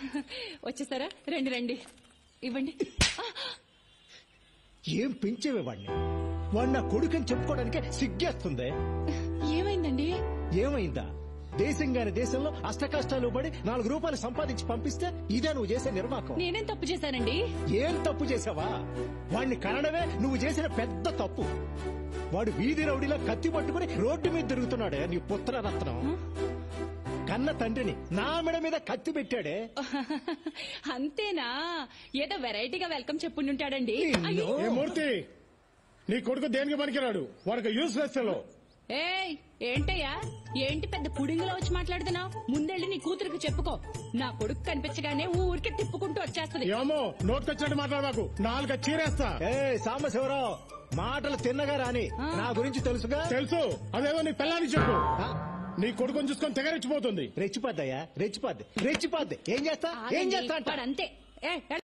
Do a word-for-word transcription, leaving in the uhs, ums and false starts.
వచ్చేసారా? రండి రండి, ఇవ్వండి. ఏం పెంచేవే వాడిని? వాడు నా కొడుకని చెప్పుకోవడానికే సిగ్గేస్తుంది. ఏమైందండి? ఏమైందా? దేశంగాని దేశంలో అష్ట కష్టాలు పడి నాలుగు రూపాయలు సంపాదించి పంపిస్తే ఇదే నువ్వు చేసే నిర్వాకం. నేనేం తప్పు చేశానండి? ఏం తప్పు చేసావా? వాడిని కనడమే నువ్వు చేసిన పెద్ద తప్పు. వాడు వీధి రౌడీలో కత్తి పట్టుకుని రోడ్డు మీద తిరుగుతున్నాడే నీ పుత్రరత్నం. కన్న తండ్రిని నా మెడ మీద కత్తి పెట్టాడే. అంతేనా? ఏదో వెరైటీగా వెల్కమ్ చెప్పుంటాడండి. ఏ మూర్తి, నీ కొడుకు దేనికి పనికిరాడు, వాడికి యూస్లెస్ ఫెలో. ఏయ్, ఏంటయ్యా? ఏంటి పెద్ద పుడింగిలో వచ్చి మాట్లాడుతున్నావు? ముందెళ్ళి నీ కూతురికి చెప్పుకో. నా కొడుకు కనిపించగానే ఊరికే తిప్పుకుంటూ వచ్చేస్తది. ఏమో నోట్కొచ్చినట్టు మాట్లాడబాకు, నాలుక చీరేస్తా. ఏ సాంబశివరావు, మాటలు తిన్నగా రాని. నా గురించి తెలుసుగా? తెలుసు. అదేదో నీ పిల్లానికి చెప్పు. నీ కొడుకుని చూసుకొని తెగరెచ్చిపోతుంది. రెచ్చిపోద్దయ్యా, రెచ్చిపోద్ది రెచ్చిపోద్ది. ఏం చేస్తా ఏం చేస్తా అంతే.